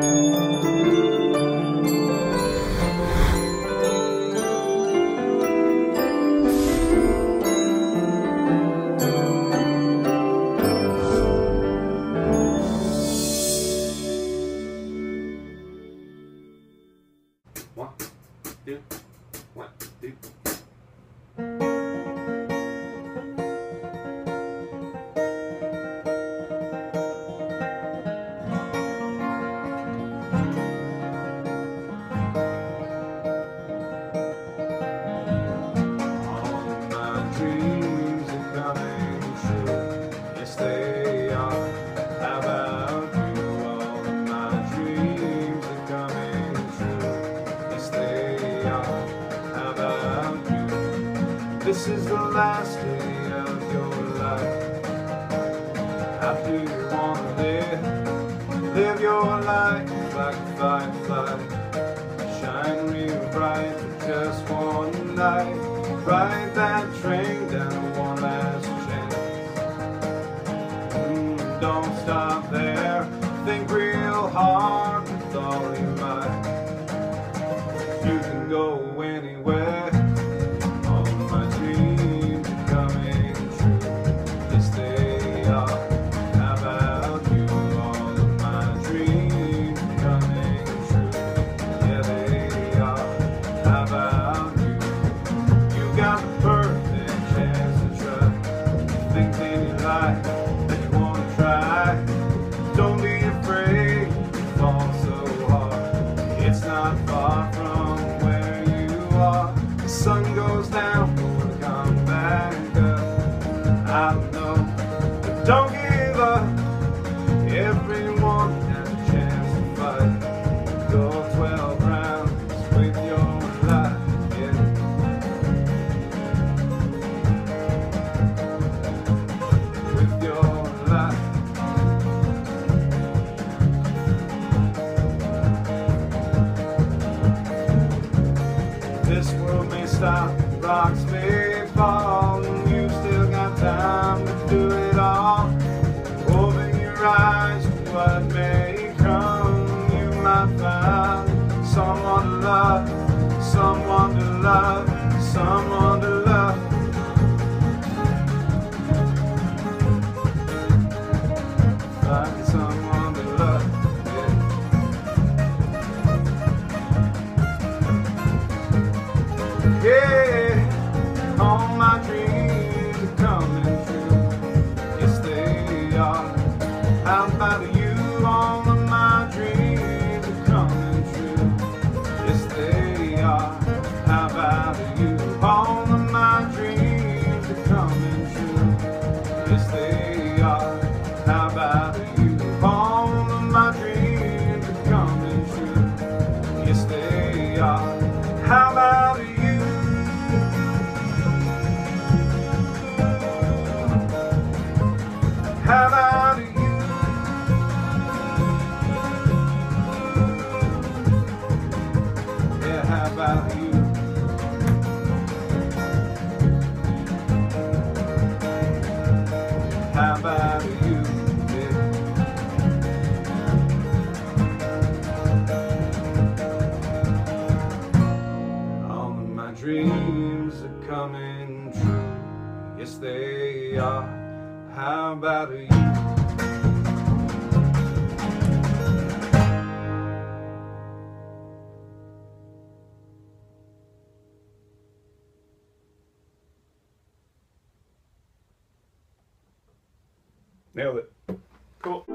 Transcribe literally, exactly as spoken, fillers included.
One, two, one, two. This is the last day of your life. How do you want to live? Live your life like a firefly. Shine real bright for just one night. Ride that train down one last chance. Mm, don't stop there. Think real hard with all your might. You can go anywhere. Sun goes down, we'll come back up. I don't know, but don't give up. Everyone has a chance to fight. Go twelve rounds with your life, yeah. With your life. This world may stop, rocks may fall, and you still got time to do it all. Open your eyes to what may come. You might find someone to love, someone to love, someone to love. Find someone to love. Yeah, all my dreams are coming true. Yes, they are. How about you? All of my dreams are coming true. Yes, they are. How about you? All of my dreams are coming true. Yes, they are. How about you? All of my dreams are coming true. Yes, they are. How about you? How about you? Yeah, how about you? How about you? Yeah. All of my dreams are coming true. Yes, they are. How about you? Nailed it. Cool.